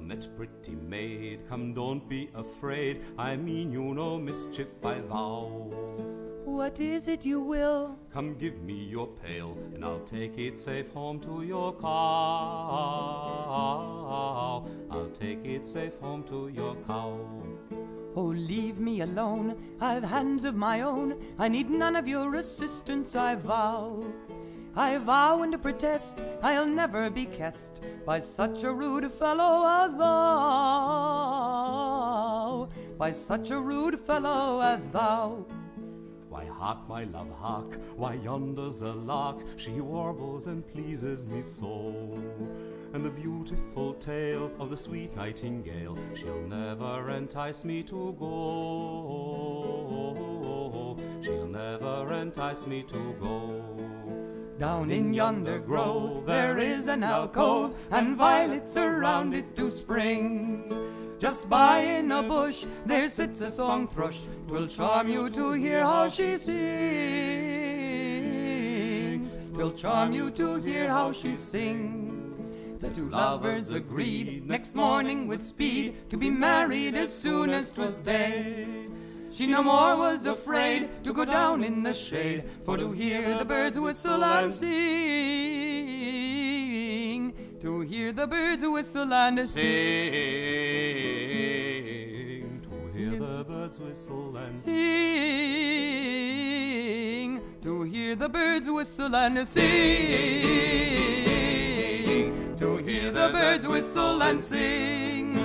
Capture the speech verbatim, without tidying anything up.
met, pretty maid, come, don't be afraid. I mean you no mischief, I vow. What is it you will? Come, give me your pail, and I'll take it safe home to your cow. I'll take it safe home to your cow. Oh, leave me alone, I've hands of my own, I need none of your assistance, I vow. I vow and protest, I'll never be kissed by such a rude fellow as thou. By such a rude fellow as thou. Why, hark, my love, hark, why yonder's a lark, she warbles and pleases me so. And the beautiful tale of the sweet nightingale, she'll never entice me to go. She'll never entice me to go. Down in yonder grove there is an alcove, and violets around it do spring. Just by in a bush there sits a song thrush, 'twill charm you to hear how she sings. 'Twill charm you to hear how she sings. The two lovers agreed next morning with speed to be married as soon as 'twas day. She no more was afraid to go down in the shade, for to hear the birds whistle and sing. To hear the birds whistle and sing. To hear the birds whistle and sing. To hear the birds whistle and sing. To hear the birds whistle and sing.